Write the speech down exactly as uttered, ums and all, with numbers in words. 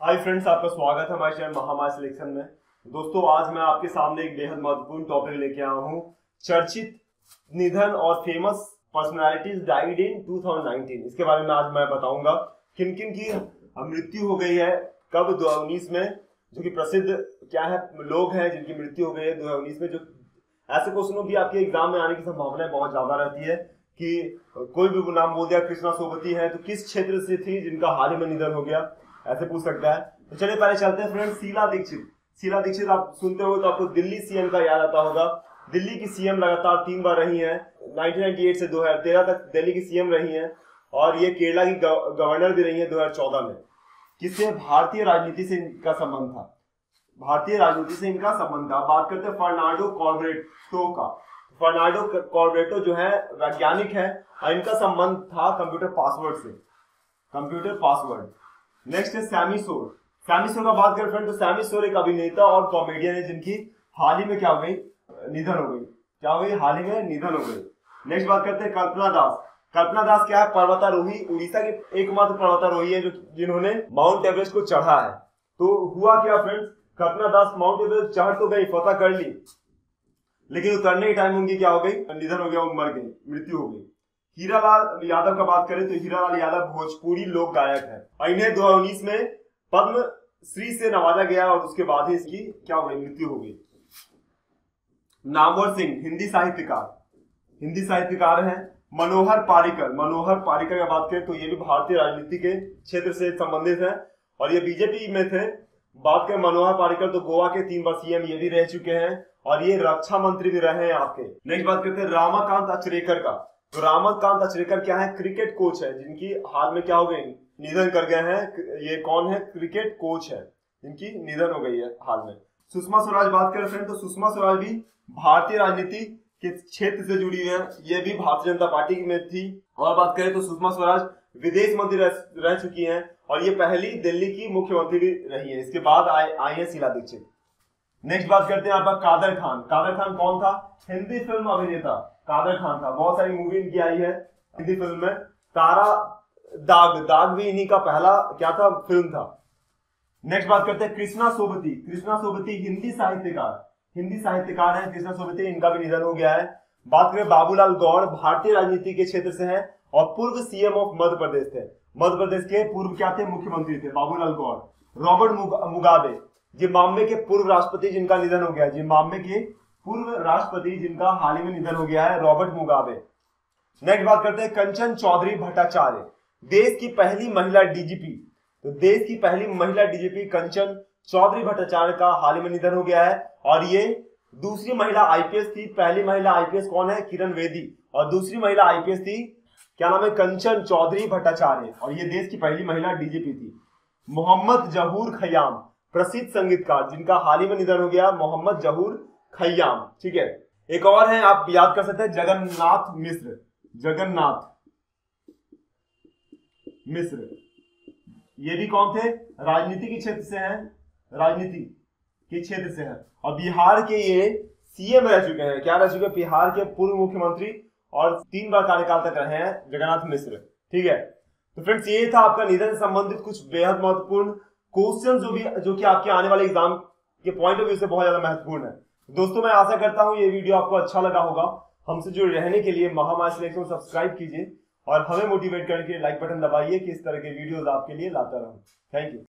Hi friends, आपका स्वागत है हमारे चैनल महामाया सिलेक्शन में। दोस्तों, आज मैं आपके सामने एक बेहद महत्वपूर्ण टॉपिक लेके आया हूँ। चर्चित निधन और famous personalities died in two thousand nineteen. इसके बारे में आज मैं बताऊंगा किन किन की मृत्यु हो गई है कब दो हजार उन्नीस में, जो कि प्रसिद्ध क्या है लोग हैं जिनकी मृत्यु हो गई है दो हजार उन्नीस में। जो ऐसे क्वेश्चनों की आपके एग्जाम में आने की संभावना बहुत ज्यादा रहती है कि कोई भी नाम बोल दिया, कृष्णा सोबती है तो किस क्षेत्र से थी जिनका हाल ही में निधन हो गया, ऐसे पूछ सकता है। तो चलिए पहले चलते हैं फ्रेंड्स। शीला दीक्षित। शीला दीक्षित आप सुनते हो तो आपको दिल्ली सीएम का याद आता होगा। दिल्ली की सीएम लगातार तीन बार रही हैं, नाइनटीन नाइंटी एट से दो हज़ार तेरह तक दिल्ली की सीएम रही हैं, और ये केरला की गवर्नर भी रही है दो हज़ार चौदह में। किससे? भारतीय राजनीति से इनका संबंध था। भारतीय राजनीति से इनका संबंध था। बात करते हैं फर्नांडो कॉर्बेटो का। फर्नांडो कॉर्बेटो जो है वैज्ञानिक है और इनका संबंध था कंप्यूटर पासवर्ड से। Computer password. नेक्स्ट है सैमी शोर। सैमी शोर का बात करें फ्रेंड तो सैमी शोर एक अभिनेता और कॉमेडियन है जिनकी हाल ही में क्या हो गई? निधन हो गई। क्या हो गई? हाल ही में निधन हो गई। नेक्स्ट बात करते हैं कल्पना दास। कल्पना दास क्या है? पर्वतारोही, उड़ीसा की एकमात्र पर्वतारोही है जो जिन्होंने माउंट एवरेस्ट को चढ़ा है। तो हुआ क्या friends? Kalpana Das Mount Everest चढ़ तो गई, फतह कर ली, लेकिन उतरने के टाइम उनकी क्या हो गई? निधन हो गया, वो मर गई, मृत्यु हो गई। हीरालाल यादव का बात करें तो हीरालाल यादव भोजपुरी लोक गायक है और इन्हें दो हजार उन्नीस में पद्म श्री से नवाजा गया और उसके बाद ही इसकी क्या हो गई? मृत्यु हो गई। नामवर सिंह हिंदी साहित्यकार। हिंदी साहित्यकार हैं। मनोहर पारिकर। मनोहर पारिकर की बात करें तो ये भी भारतीय राजनीति के क्षेत्र से संबंधित है और ये बीजेपी में थे। बात करें मनोहर पारिकर तो गोवा के तीन बार सीएम ये भी रह चुके हैं और ये रक्षा मंत्री भी रहे हैं आपके। नेक्स्ट बात करते हैं रामाकांत अचरेकर का। तो रामाकांत अचरेकर क्या है? क्रिकेट कोच है जिनकी हाल में क्या हो गई? निधन कर गए हैं। ये कौन है? क्रिकेट कोच है जिनकी निधन हो गई है हाल में। सुषमा स्वराज बात करें फ्रेंड तो सुषमा स्वराज भी भारतीय राजनीति के क्षेत्र से जुड़ी हुई है। ये भी भारतीय जनता पार्टी में थी। और बात करें तो सुषमा स्वराज विदेश मंत्री रह, रह चुकी हैं और ये पहली दिल्ली की मुख्यमंत्री भी रही है। इसके बाद आए आई है शीला दीक्षित। नेक्स्ट बात करते हैं आपका कादर खान। कादर खान कौन था? हिंदी फिल्म अभिनेता कादर खान था। बहुत सारी मूवी इनकी आई है हिंदी फिल्म में। तारा दाग। दाग भी इन्हीं का पहला क्या था? फिल्म था। नेक्स्ट बात करते हैं कृष्णा सोबती। कृष्णा सोबती हिंदी साहित्यकार हिंदी साहित्यकार है कृष्णा सोबती, इनका भी निधन हो गया है। बात करें बाबूलाल गौड़, भारतीय राजनीति के क्षेत्र से हैं और पूर्व सीएम ऑफ मध्य प्रदेश थे। मध्य प्रदेश के पूर्व क्या थे? मुख्यमंत्री थे Babulal Gaur. Robert Mugabe Zimbabwe के पूर्व राष्ट्रपति जिनका निधन हो गया। जिम्बाब्वे के पूर्व राष्ट्रपति जिनका हाल ही में निधन हो गया है, रॉबर्ट मुगाबे। नेक्स्ट बात करते हैं कंचन चौधरी भट्टाचार्य, देश की पहली महिला डीजीपी। तो देश की पहली महिला डीजीपी कंचन चौधरी भट्टाचार्य का हाल ही में निधन हो गया है और ये दूसरी महिला आईपीएस थी। पहली महिला आईपीएस कौन है? किरण बेदी। और दूसरी महिला आईपीएस थी, क्या नाम है? कंचन चौधरी भट्टाचार्य, और ये देश की पहली महिला डीजीपी थी। मोहम्मद जहूर खयाम, प्रसिद्ध संगीतकार जिनका हाल ही में निधन हो गया, मोहम्मद जहूर खयाम। ठीक है। एक और है, आप याद कर सकते हैं, जगन्नाथ मिश्र। जगन्नाथ मिश्र ये भी कौन थे? राजनीति के क्षेत्र से हैं। राजनीति के क्षेत्र से हैं और बिहार के ये सीएम रह चुके हैं। क्या रह चुके हैं? बिहार के पूर्व मुख्यमंत्री और तीन बार कार्यकाल तक रहे हैं जगन्नाथ मिश्र। ठीक है। तो फ्रेंड्स, ये था आपका निधन से संबंधित कुछ बेहद महत्वपूर्ण क्वेश्चन जो भी जो कि आपके आने वाले एग्जाम के पॉइंट ऑफ व्यू से बहुत ज्यादा महत्वपूर्ण है। दोस्तों, मैं आशा करता हूं ये वीडियो आपको अच्छा लगा होगा। हमसे जुड़े रहने के लिए महामाया सिलेक्शन सब्सक्राइब कीजिए और हमें मोटिवेट करने के लिए लाइक बटन दबाइए कि इस तरह के वीडियोस आपके लिए लाता रहूं। Thank you.